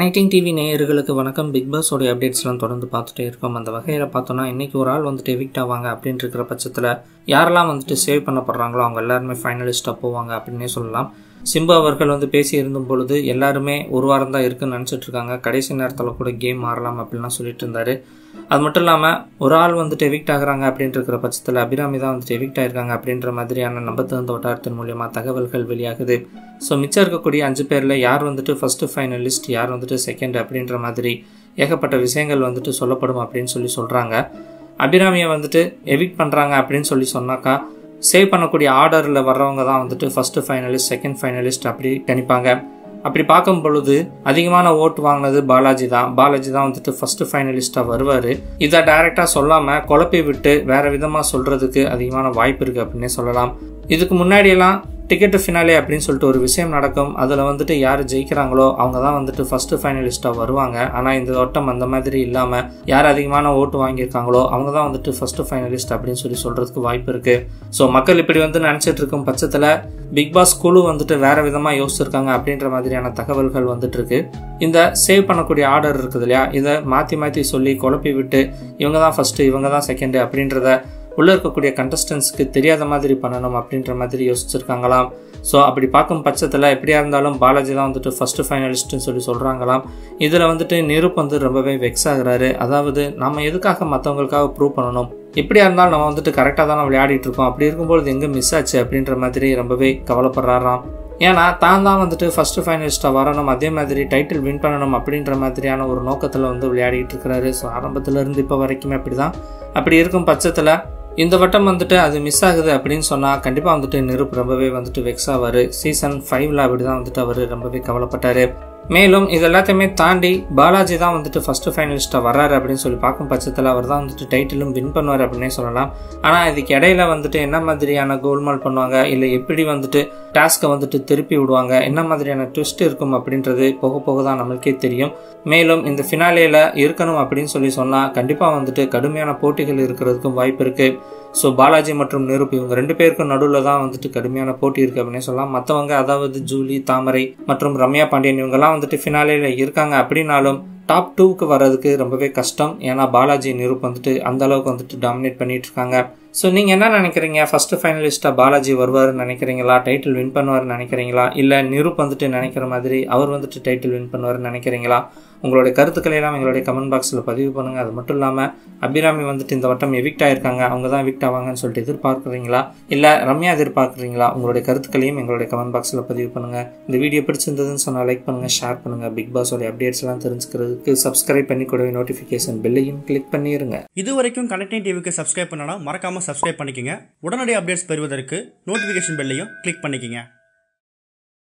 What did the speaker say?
Connecting TV நேயர்களுக்கு வணக்கம். Big pass உடைய அப்டேட்ஸ்லாம் தொடர்ந்து பார்த்துட்டே இருக்கோம். அந்த வகையில் பார்த்தோன்னா இன்றைக்கி ஒரு ஆள் வந்துட்டு எவிக்ட் ஆவாங்க அப்படின்ட்டு இருக்கிற பட்சத்தில் யாரெல்லாம் வந்துட்டு சேவ் பண்ணப்படுறாங்களோ அவங்க எல்லாருமே ஃபைனலிஸ்ட்டாக போவாங்க அப்படின்னே சொல்லலாம். சிம்பு அவர்கள் வந்து பேசி இருந்தும் பொழுது எல்லாருமே ஒரு வாரம் தான் இருக்குன்னு நினச்சிட்டு இருக்காங்க. கடைசி நேரத்தில் கூட கேம் மாறலாம் அப்படின்லாம் சொல்லிட்டு இருந்தாரு. அது மட்டும் இல்லாமல் ஒரு ஆள் வந்துட்டு எவிக்ட் ஆகுறாங்க அப்படின்ட்டு இருக்கிற பட்சத்தில் அபிராமி தான் வந்துட்டு எவிக்ட் ஆகிருக்காங்க அப்படின்ற மாதிரியான நம்பத்தகுந்த வட்டாரத்தின் மூலியமாக தகவல்கள் வெளியாகுது. ஸோ மிச்சம் இருக்கக்கூடிய 5 பேரில் யார் வந்துட்டு ஃபஸ்ட்டு ஃபைனலிஸ்ட், யார் வந்துட்டு செகண்ட் அப்படின்ற மாதிரி ஏகப்பட்ட விஷயங்கள் வந்துட்டு சொல்லப்படும் அப்படின்னு சொல்கிறாங்க. அபிராமியை வந்துட்டு எவிக்ட் பண்ணுறாங்க அப்படின்னு சொன்னாக்கா சேவ் பண்ணக்கூடிய ஆர்டரில் வர்றவங்க தான் வந்துட்டு ஃபஸ்ட்டு ஃபைனலிஸ்ட், செகண்ட் ஃபைனலிஸ்ட் அப்படி கணிப்பாங்க. அப்படி பார்க்கும் பொழுது அதிகமான ஓட்டு வாங்கினது பாலாஜி தான் வந்துட்டு ஃபஸ்ட்டு ஃபைனலிஸ்ட்டாக வருவார். இதை டைரெக்டாக சொல்லாமல் குழப்பி விட்டு வேறு விதமாக சொல்கிறதுக்கு அதிகமான வாய்ப்பு இருக்குது அப்படின்னே சொல்லலாம். இதுக்கு முன்னாடியெல்லாம் டிக்கெட்டு ஃபினாலே அப்படின்னு சொல்லிட்டு ஒரு விஷயம் நடக்கும். அதில் வந்துட்டு யார் ஜெயிக்கிறாங்களோ அவங்க தான் வந்துட்டு ஃபஸ்ட்டு ஃபைனலிஸ்ட்டாக வருவாங்க. ஆனால் இந்த வட்டம் அந்த மாதிரி இல்லாமல் யார் அதிகமான ஓட்டு வாங்கியிருக்காங்களோ அவங்க தான் வந்துட்டு ஃபஸ்ட்டு ஃபைனலிஸ்ட் அப்படின்னு சொல்கிறதுக்கு வாய்ப்பு இருக்குது. ஸோ மக்கள் இப்படி வந்து நினச்சிட்டு இருக்கும் பட்சத்தில் பிக் பாஸ் குழு வந்துட்டு வேறு விதமாக யோசிச்சிருக்காங்க அப்படின்ற மாதிரியான தகவல்கள் வந்துட்டு இருக்கு. இந்த சேவ் பண்ணக்கூடிய ஆர்டர் இருக்குது இல்லையா, இதை மாற்றி சொல்லி குழப்பி விட்டு இவங்க தான் ஃபஸ்ட்டு, இவங்க தான் செகண்டு அப்படின்றத உள்ளே இருக்கக்கூடிய கண்டஸ்டன்ஸ்க்கு தெரியாத மாதிரி பண்ணணும் அப்படின்ற மாதிரி யோசிச்சிருக்காங்களாம். ஸோ அப்படி பார்க்கும் பட்சத்தில் எப்படியா இருந்தாலும் பாலாஜி தான் வந்துட்டு ஃபஸ்ட்டு ஃபைனலிஸ்ட்டுன்னு சொல்கிறாங்களாம். இதில் வந்துட்டு நிரூப் வந்து ரொம்பவே வெக்ஸ் ஆகுறாரு. அதாவது நம்ம எதுக்காக மற்றவங்களுக்காக ப்ரூவ் பண்ணணும், எப்படியா இருந்தாலும் நம்ம வந்துட்டு கரெக்டாக தானே விளையாடிட்டு இருக்கோம், அப்படி இருக்கும்போது எங்கே மிஸ் ஆச்சு அப்படின்ற மாதிரி ரொம்பவே கவலைப்படுறாராம். ஏன்னா தான் வந்துட்டு ஃபஸ்ட்டு ஃபைனலிஸ்ட்டாக வரணும், அதே மாதிரி டைட்டில் வின் பண்ணணும் அப்படின்ற மாதிரியான ஒரு நோக்கத்தில் வந்து விளையாடிட்டு இருக்கிறாரு. ஸோ ஆரம்பத்துலேருந்து இப்போ வரைக்குமே அப்படி இருக்கும் பட்சத்தில் இந்த வட்டம் வந்துட்டு அது மிஸ் ஆகுது அப்படின்னு சொன்னால் கண்டிப்பாக வந்துட்டு நிரூப் ரொம்பவே வந்துட்டு வெக்ஸ் ஆவார். சீசன் 5ல் அப்படி தான் வந்துட்டு அவர் ரொம்பவே கவலைப்பட்டார். மேலும் இது எல்லாத்தையுமே தாண்டி பாலாஜி தான் வந்துட்டு ஃபஸ்ட்டு ஃபைனலிஸ்ட்டாக வர்றாரு அப்படின்னு பார்க்கும் பட்சத்தில் அவர் தான் வந்துட்டு டைட்டிலும் வின் பண்ணுவார் அப்படின்னே சொல்லலாம். ஆனால் இதுக்கு இடையில வந்துட்டு என்ன மாதிரியான கோல்மால் பண்ணுவாங்க, இல்லை எப்படி வந்துட்டு டாஸ்க்கை வந்துட்டு திருப்பி விடுவாங்க, என்ன மாதிரியான ட்விஸ்ட் இருக்கும் அப்படின்றது போக தான் நம்மளுக்கே தெரியும். மேலும் இந்த ஃபினாலேயில் இருக்கணும் அப்படின்னு சொன்னால் கண்டிப்பாக வந்துட்டு கடுமையான போட்டிகள் இருக்கிறதுக்கும் வாய்ப்பு இருக்குது. ஸோ பாலாஜி மற்றும் நிரூப் இவங்க 2 பேருக்கும் நடுவில் தான் வந்துட்டு கடுமையான போட்டி இருக்குது அப்படின்னு சொல்லலாம். மற்றவங்க அதாவது ஜூலி, தாமரை மற்றும் ரம்யா பாண்டியன் இவங்கெல்லாம் வந்துட்டு ஃபினாலேல இருக்காங்க அப்படின்னாலும் டாப் 2க்கு வர்றதுக்கு ரொம்பவே கஷ்டம். ஏன்னா பாலாஜி, நிரூப் வந்துட்டு அந்த அளவுக்கு வந்துட்டு டாமினேட் பண்ணிட்டு இருக்காங்க. ஸோ நீங்கள் என்ன நினைக்கிறீங்க, ஃபஸ்ட்டு ஃபைனலிஸ்ட்டாக பாலாஜி வருவார்னு நினைக்கிறீங்களா, டைட்டில் வின் பண்ணுவார்னு நினைக்கிறீங்களா, இல்லை நிரூப் வந்துட்டு நினைக்கிற மாதிரி அவர் வந்துட்டு டைட்டில் வின் பண்ணுவார்னு நினைக்கிறீங்களா? உங்களுடைய கருத்துக்களை எல்லாம் எங்களுடைய கமெண்ட் பாக்ஸில் பதிவு பண்ணுங்கள். அது மட்டும் இல்லாமல் அபிராமி வந்துட்டு இந்த வட்டம் எவிக்ட் ஆகிருக்காங்க, அவங்க தான் எவிக்ட் ஆவாங்கன்னு சொல்லிட்டு எதிர்பார்க்குறீங்களா, இல்லை ரம்யா எதிர்பார்க்குறீங்களா? உங்களுடைய கருத்துக்களையும் எங்களுடைய கமெண்ட் பாக்ஸில் பதிவு பண்ணுங்கள். இந்த வீடியோ பிடிச்சிருந்ததுன்னு சொன்னால் லைக் பண்ணுங்கள், ஷேர் பண்ணுங்கள். பிக் பாஸோடைய அப்டேட்ஸ் எல்லாம் தெரிஞ்சுக்கிறதுக்கு சப்ஸ்கிரைப் பண்ணி கூடவே நோட்டிஃபிகேஷன் பெல்லையும் கிளிக் பண்ணிடுங்க. இது வரைக்கும் கனெக்டிங் டிவிக்கு சப்ஸ்கிரைப் பண்ணனா மறக்காமல் சப்ஸ்கிரைப் பண்ணிக்கங்க. உடனடி அப்டேட்ஸ் பெறுவதற்கு நோட்டிஃபிகேஷன் பெல்லையும் கிளிக் பண்ணிக்கங்க.